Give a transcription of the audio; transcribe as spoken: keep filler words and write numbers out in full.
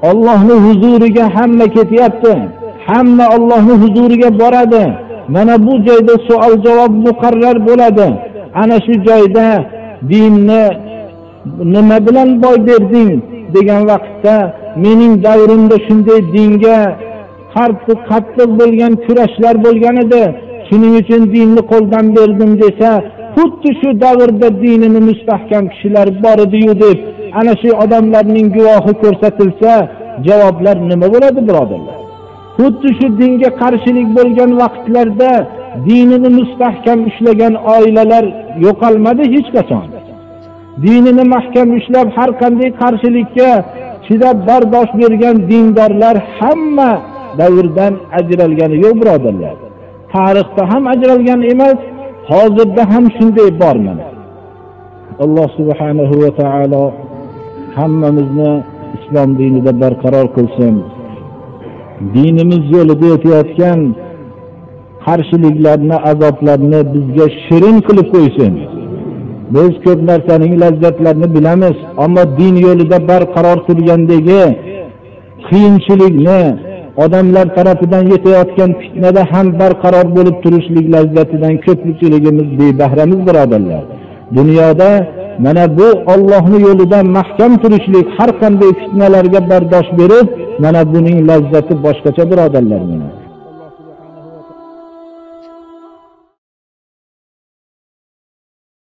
Allohning huzuriga hamma ketyapti. Hamma Allohning huzuriga boradi. Mana bu joyda savol javob muqarrar bo'ladi. Ana shu joyda dinni nima bilan boy berding degan vaqtda mening davrimda shunday dinga qarshi qattiq bo'lgan kurashlar bo'lgan edi. Shuning uchun dinni qo'ldan berdim desa, xuddi shu davrda dinini mustahkam kishilar bor edi-yu deb ana shu odamlarning guvohi ko'rsatilsa, javoblar nima bo'ladi, birodarlar? Xuddi shu dinga qarshilik bo'lgan vaqtlarda dinini mustahkam ushlagan oilalar yo'qolmadi hech qachon. Dinini mahkam ushlab har qanday qarshilikka chidab bardosh bergan dindorlar hamma davrdan ajralgani yo'q, birodarlar. Tarixda ham ajralgan emas, hozirda ham shunday bormi? Alloh subhanahu va taolo hammamizni islom dinida barqaror qilsin. Dinimiz yo'lida o'tayotgan qarshiliklarni, azoblarni bizga shirin qilib qo'ysin. Biz ko'p narsaning lazzatlarini bilamiz, ammo din yo'lida barqaror turgandagi qiyinchilikni, odamlar tarafidan yetayotgan fitnada ham barqaror bo'lib turishlik lazzatidan ko'pchiligimiz bebahramiz, birodarlar. Dunyoda mana bu Allohning yo'lida mahkam turishlik, har qanday fitnalarga bardosh berib, mana buning lazzati boshqacha, birodarlar.